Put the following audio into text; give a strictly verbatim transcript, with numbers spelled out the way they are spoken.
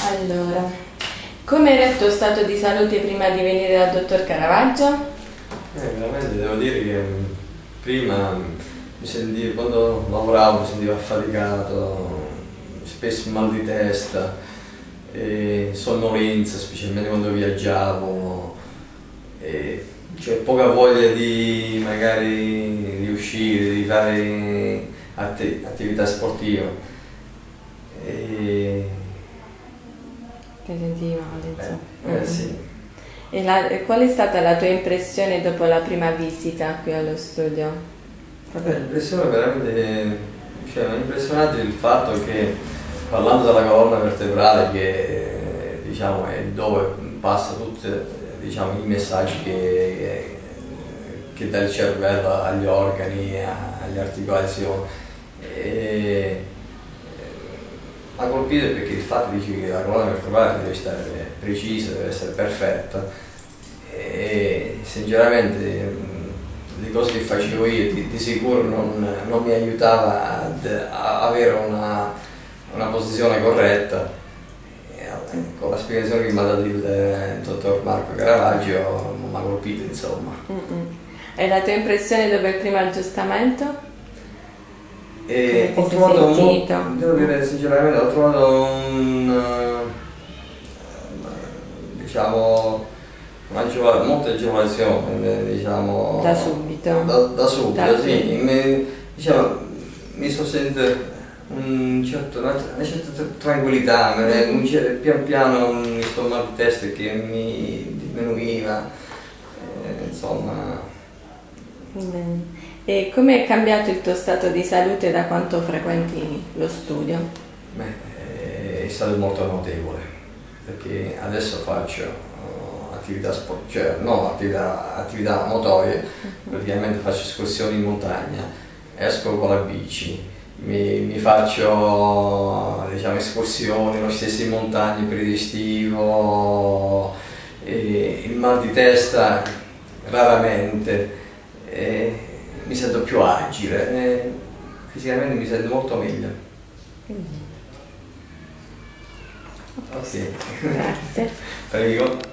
Allora, come era il tuo stato di salute prima di venire dal dottor Caravaggio? Eh, veramente devo dire che prima mi sentivo, quando lavoravo mi sentivo affaticato, spesso mal di testa, e sonnolenza, specialmente quando viaggiavo, e cioè poca voglia di magari di uscire, di fare atti- attività sportiva. E, Ti sentivi male, insomma. eh, eh, sì. E, la- e qual è stata la tua impressione dopo la prima visita qui allo studio? Vabbè, l'impressione veramente, cioè, mi ha impressionato il fatto che, parlando della colonna vertebrale, che diciamo è dove passa tutti, diciamo, i messaggi che, che dà il cervello agli organi, alle articolazioni, e, ha colpito perché il fatto dice che la colonna vertebrale deve stare precisa, deve essere perfetta, e sinceramente le cose che facevo io di, di sicuro non, non mi aiutava ad, a avere una, una posizione corretta. E, con la spiegazione che mi ha dato il, il dottor Marco Caravaggio mi ha colpito, insomma. Mm-mm. E la tua impressione dopo il primo aggiustamento? E Come ho ti sei trovato, sentito? mo- devo dire sinceramente, ho trovato un, eh, diciamo, una agevol- molta agevolazione, diciamo, Da subito? Da, da subito, Da sì. subito. Mi, diciamo, mi sono sentito un certo, una, una certa tra- tranquillità, me- un cer- pian piano mi sto mal di testa che mi diminuiva, eh, insomma. Bene. E come è cambiato il tuo stato di salute da quanto frequenti lo studio? Beh, è stato molto notevole, perché adesso faccio uh, attività sport, cioè no, attività, attività motorie, praticamente faccio escursioni in montagna, esco con la bici, mi, mi faccio, diciamo, escursioni lo stesso in montagna in periodo estivo, e il mal di testa raramente, e mi sento più agile, e fisicamente mi sento molto meglio. Ok. Grazie. Prego.